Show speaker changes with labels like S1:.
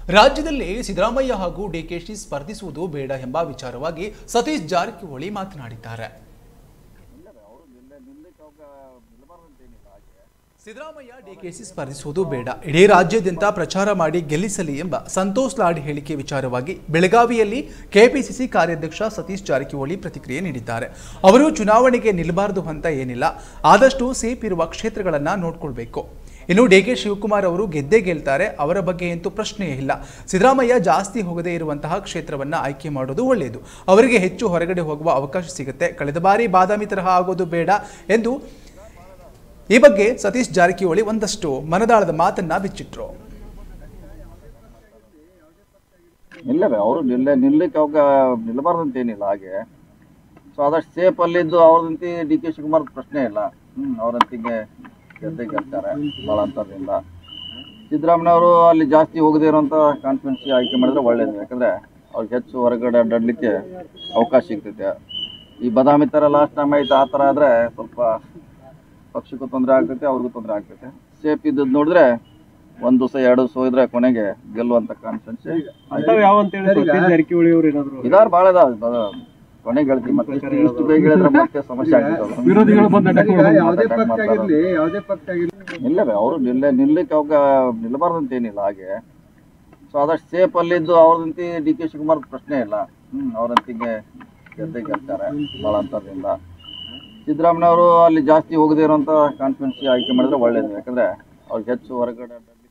S1: ರಾಜ್ಯದಲ್ಲಿ ಸಿದ್ದರಾಮಯ್ಯ ಹಾಗೂ ಡಿಕೆಶಿ ಸ್ಪರ್ಧಿಸುವುದು ಬೇಡ ಎಂಬ ವಿಚಾರವಾಗಿ ಸತೀಶ್ ಜಾರಕಿಹೊಳಿ ಮಾತನಾಡಿದ್ದಾರೆ. ಸಿದ್ದರಾಮಯ್ಯ ಡಿಕೆಶಿ ಸ್ಪರ್ಧಿಸುವುದು ಬೇಡ, ಇಡೀ ರಾಜ್ಯಾದ್ಯಂತ ಪ್ರಚಾರ ಮಾಡಿ ಗೆಲ್ಲಿಸಲಿ ಎಂಬ ಸಂತೋಷ್ ಲಾಡ್ ಹೇಳಿಕೆ ವಿಚಾರವಾಗಿ ಬೆಳಗಾವಿಯಲ್ಲಿ ಕೆಪಿಸಿಸಿ ಕಾರ್ಯಾಧ್ಯಕ್ಷ ಸತೀಶ್ ಜಾರಕಿಹೊಳಿ ಪ್ರತಿಕ್ರಿಯೆ ನೀಡಿದ್ದಾರೆ. ಅವರು ಚುನಾವಣೆಗೆ ನಿಲ್ಲಬಾರದು ಅಂತ ಏನಿಲ್ಲ, ಆದಷ್ಟು ಸೇಫ್ ಇರುವ ಕ್ಷೇತ್ರಗಳನ್ನು ನೋಡ್ಕೊಳ್ಬೇಕು. ಇನ್ನು ಡಿಕೆ ಶಿವಕುಮಾರ್ ಅವರು ಗೆದ್ದೇ ಗೆಲ್ತಾರೆ, ಅವರ ಬಗ್ಗೆ ಅಂತೂ ಪ್ರಶ್ನೆಯೇ ಇಲ್ಲ. ಸಿದ್ದರಾಮಯ್ಯ ಜಾಸ್ತಿ ಹೋಗದೇ ಇರುವಂತಹ ಕ್ಷೇತ್ರವನ್ನು ಆಯ್ಕೆ ಮಾಡೋದು ಒಳ್ಳೆಯದು, ಅವರಿಗೆ ಹೆಚ್ಚು ಹೊರಗಡೆ ಹೋಗುವ ಅವಕಾಶ ಸಿಗುತ್ತೆ. ಕಳೆದ ಬಾರಿ ಬಾದಾಮಿ ತರಹ ಆಗೋದು ಬೇಡ ಎಂದು ಈ ಬಗ್ಗೆ ಸತೀಶ್ ಜಾರಕಿಹೊಳಿ ಒಂದಷ್ಟು ಮನದಾಳದ ಮಾತನ್ನ ಬಿಚ್ಚಿಟ್ರು.
S2: ಇಲ್ಲವೇ ಅವರು ನಿಲ್ಲಕ್ಕೆ ನಿಲ್ಲಬಾರ್ದಂತ ಏನಿಲ್ಲ. ಹಾಗೆ ಸೊ ಆದಷ್ಟು ಸೇಫ್ ಅಲ್ಲಿದ್ದು ಅವ್ರದಂತೆ ಡಿ ಕೆ ಶಿವಕುಮಾರ್ ಪ್ರಶ್ನೆ ಇಲ್ಲ. ಅವ್ರಂತಿಗೆ ಗೆದ್ದೇ ಗೆಲ್ತಾರೆ ಭಾಳ ಅಂತರದಿಂದ. ಸಿದ್ದರಾಮಯ್ಯವರು ಅಲ್ಲಿ ಜಾಸ್ತಿ ಹೋಗದೇ ಇರುವಂಥ ಕಾನ್ಫಿಡೆನ್ಸಿ ಆಯ್ಕೆ ಮಾಡಿದ್ರೆ ಒಳ್ಳೇದು, ಯಾಕಂದರೆ ಅವ್ರಿಗೆ ಹೆಚ್ಚು ಹೊರಗಡೆ ಅಡ್ಡಾಡಲಿಕ್ಕೆ ಅವಕಾಶ ಸಿಗ್ತೈತೆ. ಈ ಬಾದಾಮಿ ಥರ ಲಾಸ್ಟ್ ಟೈಮ್ ಆಯ್ತು, ಆ ಥರ ಆದರೆ ಸ್ವಲ್ಪ ಪಕ್ಷಕ್ಕೂ ತೊಂದರೆ ಆಗ್ತೈತೆ, ಅವ್ರಿಗೂ ತೊಂದರೆ ಆಗ್ತೈತೆ. ಸೇಫ್ ಇದ್ದದ್ದು ನೋಡಿದ್ರೆ ಒಂದು ದಿವಸ ಎರಡು ದಿವಸ ಹೋದ್ರೆ ಕೊನೆಗೆ ಗೆಲ್ಲುವಂಥ ಕಾನ್ಫಿಡೆನ್ಸ್ ಇದಾರು ಭಾಳ ಇದಾವೆ. ಕೊನೆಗೆ ಹೇಳ್ತೀವಿ, ಮತ್ತೆ ಇಷ್ಟು ಬೇಗ ಹೇಳಿದ್ರೆ ಮತ್ತೆ ಸಮಸ್ಯೆ ಆಗ್ತದೆ. ಇಲ್ಲವೇ ಅವರು ನಿಲ್ಲಕ್ಕೆ ನಿಲ್ಲಬಾರ್ದಂತ ಏನಿಲ್ಲ. ಹಾಗೆ ಸೊ ಆದಷ್ಟು ಸೇಫ್ ಅಲ್ಲಿದ್ದು ಅವ್ರದಂತೆ ಡಿ ಕೆ ಶಿವಕುಮಾರ್ ಪ್ರಶ್ನೆ ಇಲ್ಲ. ಅವ್ರಂತಿಗೆ ಗೆದ್ದೇ ಗೆಲ್ತಾರೆ ಭಾಳ ಅಂತರದಿಂದ. ಸಿದ್ದರಾಮಯ್ಯವರು ಅಲ್ಲಿ ಜಾಸ್ತಿ ಹೋಗದೇ ಇರುವಂಥ ಕಾನ್ಫಿಡೆನ್ಸಿ ಆಯ್ಕೆ ಮಾಡಿದ್ರೆ ಒಳ್ಳೇದು, ಯಾಕಂದರೆ ಅವ್ರಿಗೆ ಹೆಚ್ಚು ಹೊರಗಡೆ